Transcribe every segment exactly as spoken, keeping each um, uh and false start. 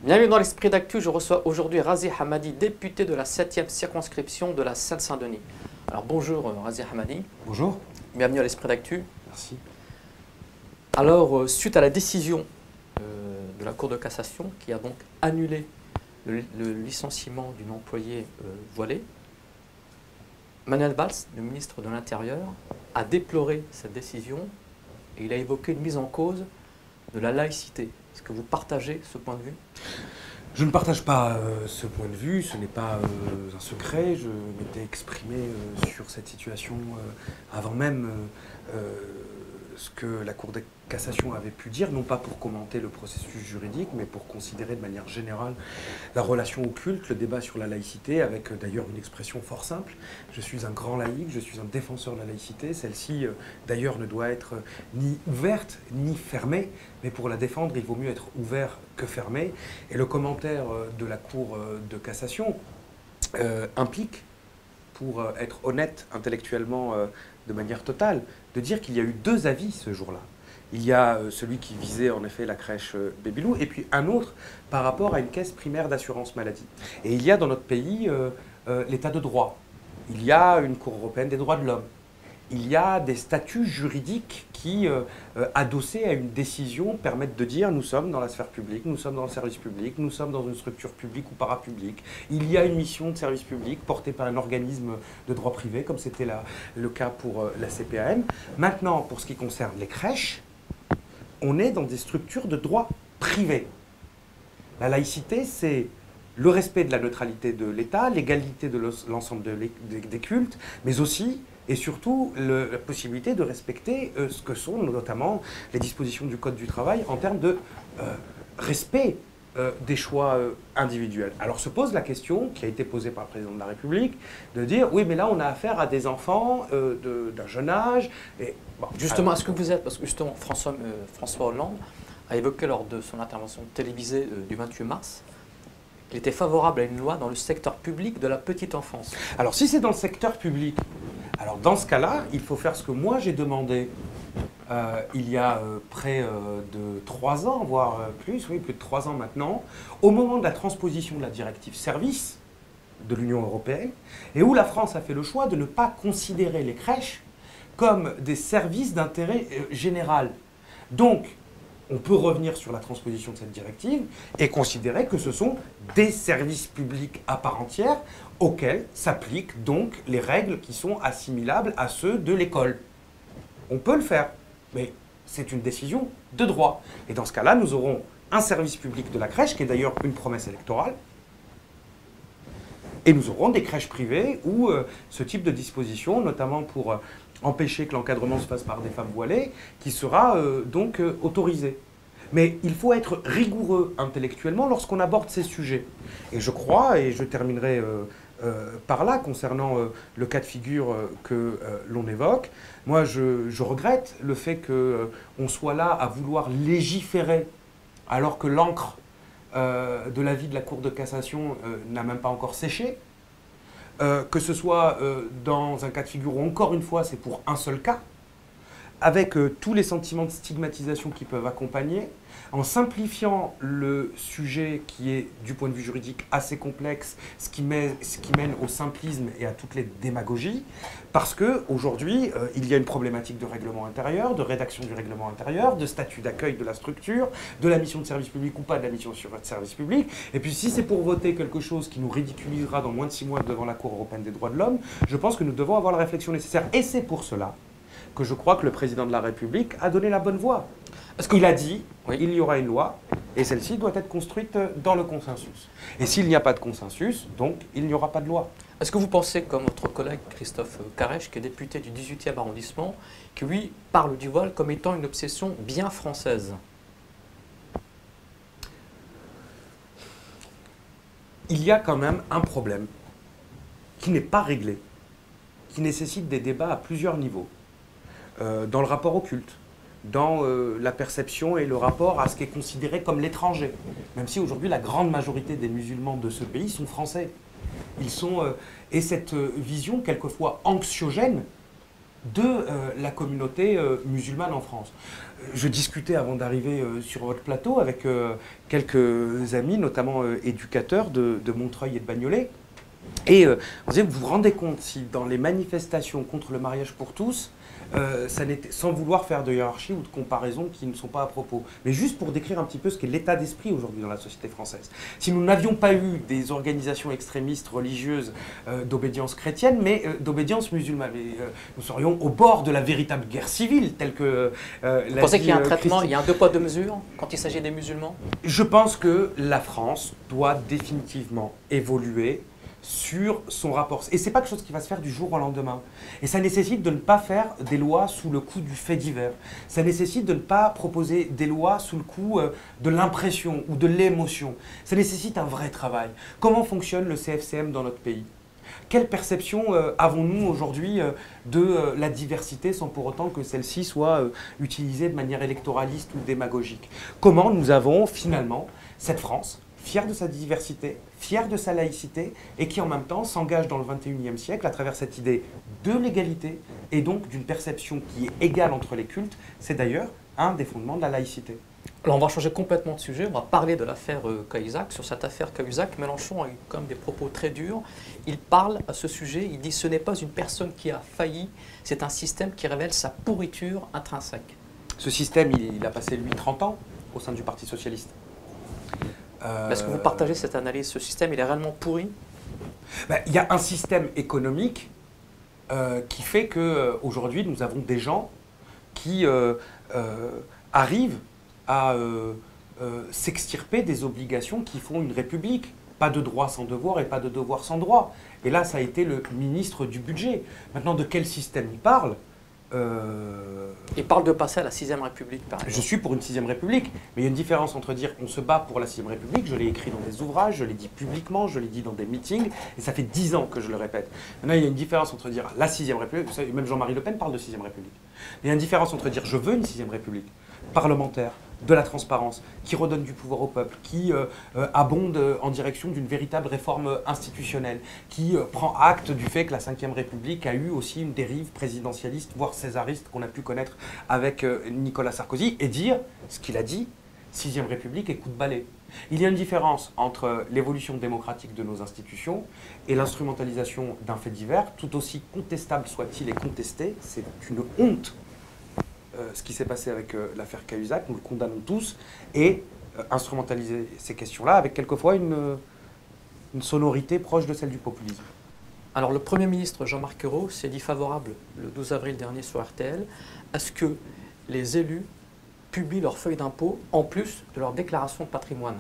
Bienvenue dans l'Esprit d'Actu. Je reçois aujourd'hui Razi Hamadi, député de la septième circonscription de la Seine-Saint-Denis. Alors bonjour euh, Razi Hamadi. Bonjour. Bienvenue à l'Esprit d'Actu. Merci. Alors, euh, suite à la décision euh, de la Cour de cassation qui a donc annulé le, le licenciement d'une employée euh, voilée, Manuel Valls, le ministre de l'Intérieur, a déploré cette décision et il a évoqué une mise en cause de la laïcité. Est-ce que vous partagez ce point de vue? Je ne partage pas euh, ce point de vue, ce n'est pas euh, un secret. Je m'étais exprimé euh, sur cette situation euh, avant même euh, euh, ce que la Cour de cassation avait pu dire, non pas pour commenter le processus juridique, mais pour considérer de manière générale la relation au culte, le débat sur la laïcité, avec euh, d'ailleurs une expression fort simple. Je suis un grand laïc, je suis un défenseur de la laïcité. Celle-ci, euh, d'ailleurs, ne doit être euh, ni ouverte ni fermée, mais pour la défendre, il vaut mieux être ouvert que fermé. Et le commentaire euh, de la Cour euh, de cassation euh, implique, pour euh, être honnête intellectuellement euh, de manière totale, de dire qu'il y a eu deux avis ce jour-là. Il y a euh, celui qui visait en effet la crèche euh, Bébé-Loup, et puis un autre par rapport à une caisse primaire d'assurance maladie. Et il y a dans notre pays euh, euh, l'état de droit. Il y a une Cour européenne des droits de l'homme. Il y a des statuts juridiques qui, euh, euh, adossés à une décision, permettent de dire nous sommes dans la sphère publique, nous sommes dans le service public, nous sommes dans une structure publique ou parapublique. Il y a une mission de service public portée par un organisme de droit privé, comme c'était la, le cas pour euh, la C P A M. Maintenant, pour ce qui concerne les crèches, on est dans des structures de droit privé. La laïcité, c'est le respect de la neutralité de l'État, l'égalité de l'ensemble de des, des cultes, mais aussi et surtout le, la possibilité de respecter euh, ce que sont notamment les dispositions du Code du travail en termes de euh, respect euh, des choix euh, individuels. Alors se pose la question, qui a été posée par le président de la République, de dire oui mais là on a affaire à des enfants euh, d'un jeune âge. Et, bon, justement, est-ce que vous êtes, parce que justement François, euh, François Hollande a évoqué lors de son intervention télévisée euh, du vingt-huit mars, il était favorable à une loi dans le secteur public de la petite enfance. Alors si c'est dans le secteur public, alors dans ce cas-là, il faut faire ce que moi j'ai demandé euh, il y a euh, près euh, de trois ans, voire euh, plus, oui, plus de trois ans maintenant, au moment de la transposition de la directive service de l'Union européenne, et où la France a fait le choix de ne pas considérer les crèches comme des services d'intérêt euh, général. Donc, on peut revenir sur la transposition de cette directive et considérer que ce sont des services publics à part entière auxquels s'appliquent donc les règles qui sont assimilables à ceux de l'école. On peut le faire, mais c'est une décision de droit. Et dans ce cas-là, nous aurons un service public de la crèche, qui est d'ailleurs une promesse électorale, et nous aurons des crèches privées où euh, ce type de disposition, notamment pour euh, empêcher que l'encadrement se fasse par des femmes voilées, qui sera euh, donc euh, autorisé. Mais il faut être rigoureux intellectuellement lorsqu'on aborde ces sujets. Et je crois, et je terminerai euh, euh, par là, concernant euh, le cas de figure euh, que euh, l'on évoque, moi je, je regrette le fait qu'on euh, soit là à vouloir légiférer alors que l'encre Euh, de l'avis de la Cour de cassation euh, n'a même pas encore séché, euh, que ce soit euh, dans un cas de figure où, encore une fois, c'est pour un seul cas, avec euh, tous les sentiments de stigmatisation qui peuvent accompagner, en simplifiant le sujet qui est, du point de vue juridique, assez complexe, ce qui, met, ce qui mène au simplisme et à toutes les démagogies, parce qu'aujourd'hui, euh, il y a une problématique de règlement intérieur, de rédaction du règlement intérieur, de statut d'accueil de la structure, de la mission de service public ou pas de la mission de service public. Et puis si c'est pour voter quelque chose qui nous ridiculisera dans moins de six mois devant la Cour européenne des droits de l'homme, je pense que nous devons avoir la réflexion nécessaire. Et c'est pour cela que je crois que le président de la République a donné la bonne voie. Parce qu'il a dit oui. Il y aura une loi, et celle-ci doit être construite dans le consensus. Et s'il n'y a pas de consensus, donc il n'y aura pas de loi. Est-ce que vous pensez, comme votre collègue Christophe Carèche, qui est député du dix-huitième arrondissement, qui lui parle du voile comme étant une obsession bien française? Il y a quand même un problème qui n'est pas réglé, qui nécessite des débats à plusieurs niveaux. Euh, dans le rapport au culte, dans euh, la perception et le rapport à ce qui est considéré comme l'étranger. Même si aujourd'hui la grande majorité des musulmans de ce pays sont français. Ils sont, euh, et cette euh, vision quelquefois anxiogène de euh, la communauté euh, musulmane en France. Je discutais avant d'arriver euh, sur votre plateau avec euh, quelques amis, notamment euh, éducateurs de, de Montreuil et de Bagnolet. Et euh, vous vous rendez compte si dans les manifestations contre le mariage pour tous, euh, ça n'était, sans vouloir faire de hiérarchie ou de comparaison qui ne sont pas à propos, mais juste pour décrire un petit peu ce qu'est l'état d'esprit aujourd'hui dans la société française. Si nous n'avions pas eu des organisations extrémistes religieuses euh, d'obédience chrétienne, mais euh, d'obédience musulmane, et, euh, nous serions au bord de la véritable guerre civile, telle que euh, Vous pensez qu'il y a un traitement, il y a un deux poids deux mesures quand il s'agit des musulmans? Je pense que la France doit définitivement évoluer sur son rapport. Et ce n'est pas quelque chose qui va se faire du jour au lendemain. Et ça nécessite de ne pas faire des lois sous le coup du fait divers. Ça nécessite de ne pas proposer des lois sous le coup euh, de l'impression ou de l'émotion. Ça nécessite un vrai travail. Comment fonctionne le C F C M dans notre pays ? Quelle perception euh, avons-nous aujourd'hui euh, de euh, la diversité sans pour autant que celle-ci soit euh, utilisée de manière électoraliste ou démagogique? Comment nous avons finalement cette France fière de sa diversité, fière de sa laïcité, et qui en même temps s'engage dans le vingt et unième siècle à travers cette idée de l'égalité et donc d'une perception qui est égale entre les cultes. C'est d'ailleurs un des fondements de la laïcité. Alors on va changer complètement de sujet, on va parler de l'affaire euh, Cahuzac. Sur cette affaire Cahuzac, Mélenchon a eu quand même des propos très durs. Il parle à ce sujet, il dit « ce n'est pas une personne qui a failli, c'est un système qui révèle sa pourriture intrinsèque ». Ce système, il, il a passé lui trente ans au sein du Parti socialiste. Euh... Est-ce que vous partagez cette analyse? Ce système, il est réellement pourri? Ben, il y a un système économique euh, qui fait qu'aujourd'hui, euh, nous avons des gens qui euh, euh, arrivent à euh, euh, s'extirper des obligations qui font une république. Pas de droit sans devoir et pas de devoir sans droit. Et là, ça a été le ministre du budget. Maintenant, de quel système il parle? Euh... Il parle de passer à la sixième République, par exemple. Je suis pour une sixième République, mais il y a une différence entre dire qu'on se bat pour la sixième République, je l'ai écrit dans des ouvrages, je l'ai dit publiquement, je l'ai dit dans des meetings, et ça fait dix ans que je le répète. Maintenant, il y a une différence entre dire la sixième République, vous savez, même Jean-Marie Le Pen parle de sixième République. Il y a une différence entre dire je veux une sixième République parlementaire, de la transparence, qui redonne du pouvoir au peuple, qui euh, euh, abonde en direction d'une véritable réforme institutionnelle, qui euh, prend acte du fait que la cinquième République a eu aussi une dérive présidentialiste, voire césariste, qu'on a pu connaître avec euh, Nicolas Sarkozy, et dire ce qu'il a dit, sixième République et coup de balai. Il y a une différence entre l'évolution démocratique de nos institutions et l'instrumentalisation d'un fait divers, tout aussi contestable soit-il et contesté, c'est une honte. Euh, ce qui s'est passé avec euh, l'affaire Cahuzac, nous le condamnons tous, et euh, instrumentaliser ces questions-là avec quelquefois une, une sonorité proche de celle du populisme. Alors le Premier ministre Jean-Marc Ayrault s'est dit favorable le douze avril dernier sur R T L à ce que les élus publient leurs feuilles d'impôt en plus de leur déclaration de patrimoine.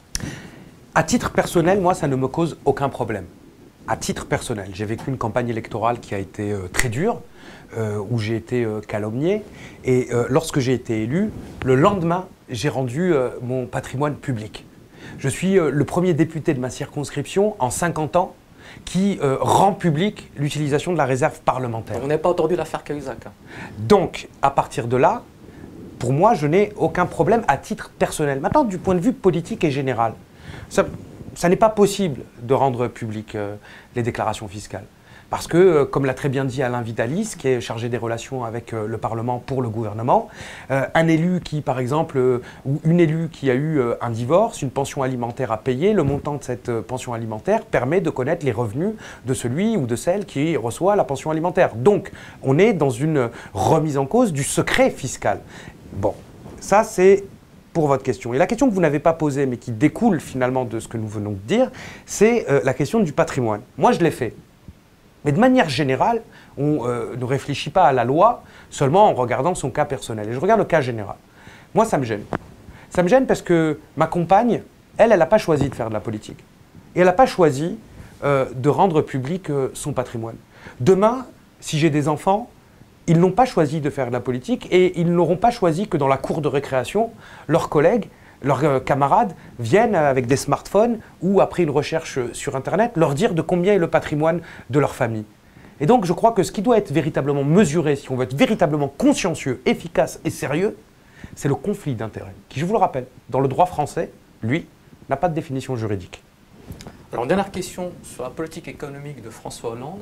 À titre personnel, moi, ça ne me cause aucun problème. À titre personnel, j'ai vécu une campagne électorale qui a été euh, très dure, euh, où j'ai été euh, calomnié. Et euh, lorsque j'ai été élu, le lendemain, j'ai rendu euh, mon patrimoine public. Je suis euh, le premier député de ma circonscription en cinquante ans qui euh, rend public l'utilisation de la réserve parlementaire. On n'a pas entendu l'affaire Cahuzac. Donc, à partir de là, pour moi, je n'ai aucun problème à titre personnel. Maintenant, du point de vue politique et général, ça... Ça n'est pas possible de rendre public euh, les déclarations fiscales. Parce que, euh, comme l'a très bien dit Alain Vitalis, qui est chargé des relations avec euh, le Parlement pour le gouvernement, euh, un élu qui, par exemple, euh, ou une élue qui a eu euh, un divorce, une pension alimentaire à payer, le montant de cette euh, pension alimentaire permet de connaître les revenus de celui ou de celle qui reçoit la pension alimentaire. Donc, on est dans une remise en cause du secret fiscal. Bon, ça c'est... pour votre question. Et la question que vous n'avez pas posée, mais qui découle finalement de ce que nous venons de dire, c'est euh, la question du patrimoine. Moi, je l'ai fait. Mais de manière générale, on euh, ne réfléchit pas à la loi seulement en regardant son cas personnel. Et je regarde le cas général. Moi, ça me gêne. Ça me gêne parce que ma compagne, elle, elle n'a pas choisi de faire de la politique. Et elle n'a pas choisi euh, de rendre public euh, son patrimoine. Demain, si j'ai des enfants, ils n'ont pas choisi de faire de la politique et ils n'auront pas choisi que dans la cour de récréation, leurs collègues, leurs euh, camarades viennent avec des smartphones ou après une recherche sur Internet leur dire de combien est le patrimoine de leur famille. Et donc je crois que ce qui doit être véritablement mesuré, si on veut être véritablement consciencieux, efficace et sérieux, c'est le conflit d'intérêts, qui, je vous le rappelle, dans le droit français, lui, n'a pas de définition juridique. Alors dernière question sur la politique économique de François Hollande.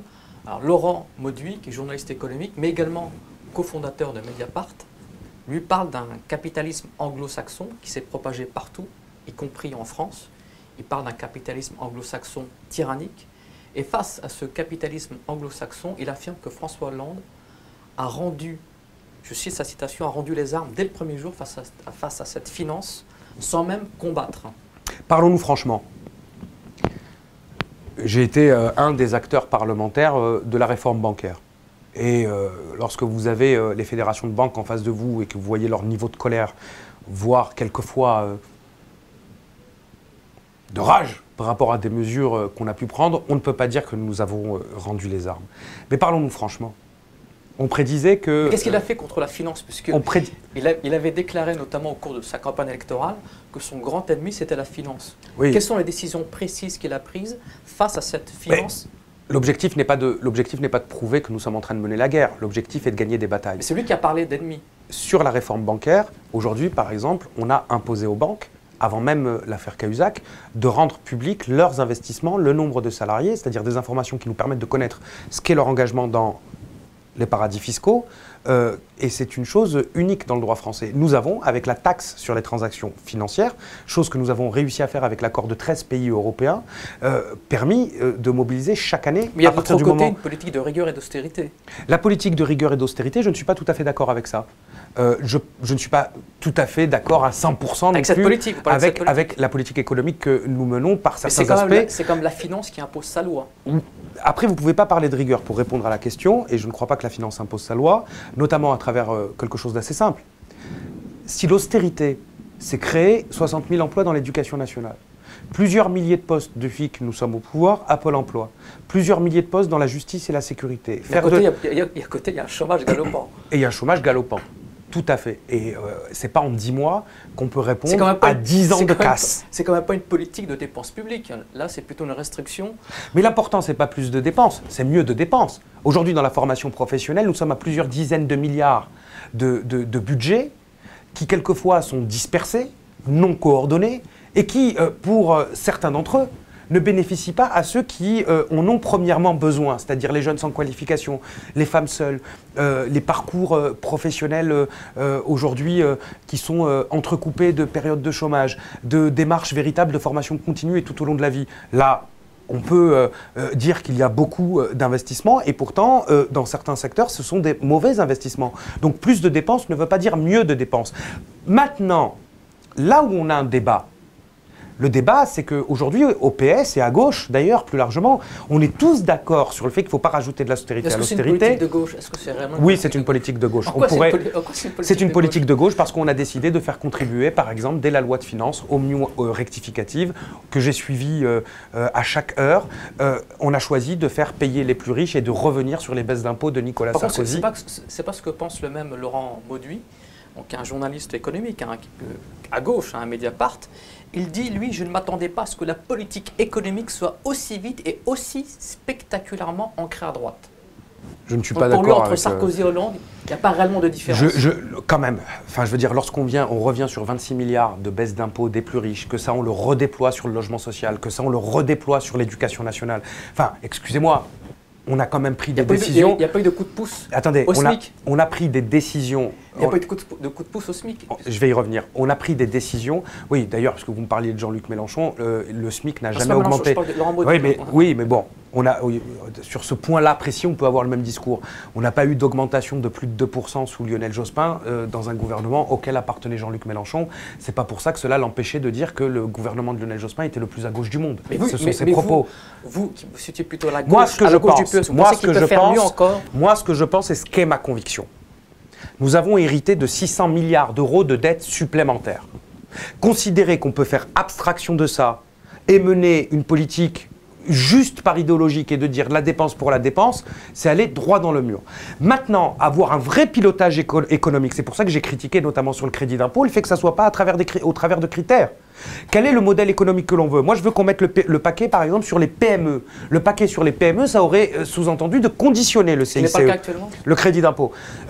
Alors Laurent Mauduit, qui est journaliste économique, mais également cofondateur de Mediapart, lui parle d'un capitalisme anglo-saxon qui s'est propagé partout, y compris en France. Il parle d'un capitalisme anglo-saxon tyrannique. Et face à ce capitalisme anglo-saxon, il affirme que François Hollande a rendu, je cite sa citation, a rendu les armes dès le premier jour face à, face à cette finance, sans même combattre. Parlons-nous franchement. J'ai été euh, un des acteurs parlementaires euh, de la réforme bancaire. Et euh, lorsque vous avez euh, les fédérations de banques en face de vous et que vous voyez leur niveau de colère, voire quelquefois euh, de rage par rapport à des mesures euh, qu'on a pu prendre, on ne peut pas dire que nous avons euh, rendu les armes. Mais parlons-nous franchement. On prédisait que... Qu'est-ce qu'il a fait contre la finance? Puisque on prédit... il, a, il avait déclaré, notamment au cours de sa campagne électorale, que son grand ennemi, c'était la finance. Oui. Quelles sont les décisions précises qu'il a prises face à cette finance? L'objectif n'est pas de, l'objectif n'est pas de prouver que nous sommes en train de mener la guerre. L'objectif est de gagner des batailles. Mais c'est lui qui a parlé d'ennemis. Sur la réforme bancaire, aujourd'hui, par exemple, on a imposé aux banques, avant même l'affaire Cahuzac, de rendre public leurs investissements, le nombre de salariés, c'est-à-dire des informations qui nous permettent de connaître ce qu'est leur engagement dans les paradis fiscaux, euh, et c'est une chose unique dans le droit français. Nous avons, avec la taxe sur les transactions financières, chose que nous avons réussi à faire avec l'accord de treize pays européens, euh, permis euh, de mobiliser chaque année... Mais il y a à de l'autre partir du côté moment... une politique de rigueur et d'austérité. La politique de rigueur et d'austérité, je ne suis pas tout à fait d'accord avec ça. Euh, je, je ne suis pas tout à fait d'accord à cent pour cent non avec cette plus politique, avec, cette politique. avec la politique économique que nous menons par certains c'est aspects. C'est comme la finance qui impose sa loi. Après, vous ne pouvez pas parler de rigueur pour répondre à la question, et je ne crois pas que la finance impose sa loi, notamment à travers euh, quelque chose d'assez simple. Si l'austérité, c'est créer soixante mille emplois dans l'éducation nationale, plusieurs milliers de postes depuis que nous sommes au pouvoir à Pôle emploi, plusieurs milliers de postes dans la justice et la sécurité. Mais à côté, il de... y, y, y a un chômage galopant. Et il y a un chômage galopant. Tout à fait. Et euh, c'est pas en dix mois qu'on peut répondre à dix ans de casse. C'est quand même pas une politique de dépenses publiques. Là, c'est plutôt une restriction. Mais l'important, c'est pas plus de dépenses, c'est mieux de dépenses. Aujourd'hui, dans la formation professionnelle, nous sommes à plusieurs dizaines de milliards de, de, de budgets qui, quelquefois, sont dispersés, non coordonnés, et qui, euh, pour euh, certains d'entre eux, ne bénéficient pas à ceux qui euh, en ont premièrement besoin, c'est-à-dire les jeunes sans qualification, les femmes seules, euh, les parcours euh, professionnels euh, aujourd'hui euh, qui sont euh, entrecoupés de périodes de chômage, de démarches véritables de formation continue et tout au long de la vie. Là, on peut euh, euh, dire qu'il y a beaucoup euh, d'investissements et pourtant, euh, dans certains secteurs, ce sont des mauvais investissements. Donc plus de dépenses ne veut pas dire mieux de dépenses. Maintenant, là où on a un débat, le débat, c'est qu'aujourd'hui, au P S et à gauche, d'ailleurs, plus largement, on est tous d'accord sur le fait qu'il ne faut pas rajouter de l'austérité à l'austérité. Est-ce que c'est une politique de gauche? Est-ce que c'est vraiment Oui, c'est une politique de gauche. Pourquoi c'est une politique de gauche parce qu'on a décidé de faire contribuer, par exemple, dès la loi de finances omni euh, rectificative, que j'ai suivie euh, euh, à chaque heure, euh, on a choisi de faire payer les plus riches et de revenir sur les baisses d'impôts de Nicolas Par Sarkozy. Contre, c'est pas, pas ce que pense le même Laurent Mauduit, donc un journaliste économique hein, à gauche, hein, à Mediapart. Il dit, lui, je ne m'attendais pas à ce que la politique économique soit aussi vite et aussi spectaculairement ancrée à droite. Je ne suis Donc pas d'accord avec... Pour lui, entre avec, Sarkozy et Hollande, il n'y a pas réellement de différence. Je, je, quand même, enfin, je veux dire, lorsqu'on vient, on revient sur vingt-six milliards de baisse d'impôts des plus riches, que ça, on le redéploie sur le logement social, que ça, on le redéploie sur l'éducation nationale. Enfin, excusez-moi, on a quand même pris des décisions... Il n'y a, a pas eu de coup de pouce Attendez, au on a, SMIC. on a pris des décisions... Il n'y a pas eu de coup de, de coup de pouce au SMIC. Je vais y revenir. On a pris des décisions... Oui, d'ailleurs, parce que vous me parliez de Jean-Luc Mélenchon, euh, le SMIC n'a jamais augmenté. Je parle de Laurent Mauduit. Oui, mais, oui, mais bon, on a, oui, sur ce point-là précis, on peut avoir le même discours. On n'a pas eu d'augmentation de plus de deux pour cent sous Lionel Jospin euh, dans un gouvernement auquel appartenait Jean-Luc Mélenchon. C'est pas pour ça que cela l'empêchait de dire que le gouvernement de Lionel Jospin était le plus à gauche du monde. Mais vous, ce sont mais, ses mais propos. Vous, vous qui vous situez plutôt à la gauche, moi, ce que à la je gauche pense, du P E S, vous moi, pensez ce que qu'il peut je faire pense, mieux encore? Moi, ce que je pense, c'est ce qu'est ma conviction. Nous avons hérité de six cents milliards d'euros de dettes supplémentaires. Considérer qu'on peut faire abstraction de ça et mener une politique juste par idéologique et de dire la dépense pour la dépense, c'est aller droit dans le mur. Maintenant, avoir un vrai pilotage éco économique, c'est pour ça que j'ai critiqué notamment sur le crédit d'impôt, le fait que ça ne soit pas à travers des, au travers de critères. Quel est le modèle économique que l'on veut? Moi, je veux qu'on mette le, le paquet, par exemple, sur les P M E. Le paquet sur les P M E, ça aurait euh, sous-entendu de conditionner le C I C E, ce n'est pas le cas actuellement. le crédit d'impôt. Euh,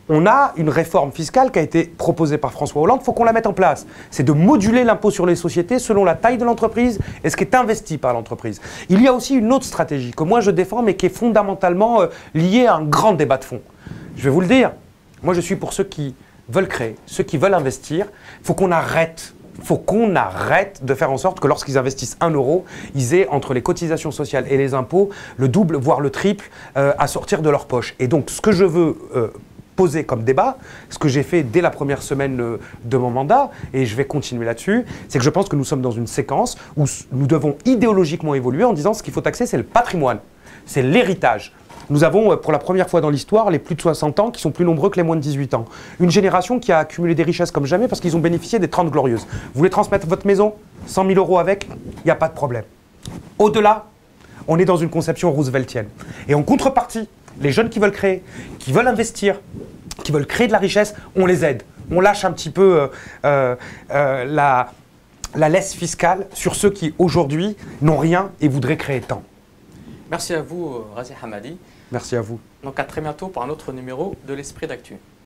on a une réforme fiscale qui a été proposée par François Hollande, il faut qu'on la mette en place. C'est de moduler l'impôt sur les sociétés selon la taille de l'entreprise et ce qui est investi par l'entreprise. Il y a aussi une autre stratégie que moi je défends, mais qui est fondamentalement euh, liée à un grand débat de fond. Je vais vous le dire, moi je suis pour ceux qui veulent créer, ceux qui veulent investir. Il faut qu'on arrête, faut qu'on arrête de faire en sorte que lorsqu'ils investissent un euro, ils aient entre les cotisations sociales et les impôts le double, voire le triple euh, à sortir de leur poche. Et donc ce que je veux euh, poser comme débat, ce que j'ai fait dès la première semaine euh, de mon mandat, et je vais continuer là-dessus, c'est que je pense que nous sommes dans une séquence où nous devons idéologiquement évoluer en disant ce qu'il faut taxer, c'est le patrimoine, c'est l'héritage. Nous avons, pour la première fois dans l'histoire, les plus de soixante ans qui sont plus nombreux que les moins de dix-huit ans. Une génération qui a accumulé des richesses comme jamais parce qu'ils ont bénéficié des trente glorieuses. Vous voulez transmettre votre maison, cent mille euros avec, il n'y a pas de problème. Au-delà, on est dans une conception rooseveltienne. Et en contrepartie, les jeunes qui veulent créer, qui veulent investir, qui veulent créer de la richesse, on les aide. On lâche un petit peu euh, euh, euh, la, la laisse fiscale sur ceux qui, aujourd'hui, n'ont rien et voudraient créer tant. Merci à vous, Razi Hamadi. Merci à vous. Donc à très bientôt pour un autre numéro de l'Esprit d'Actu.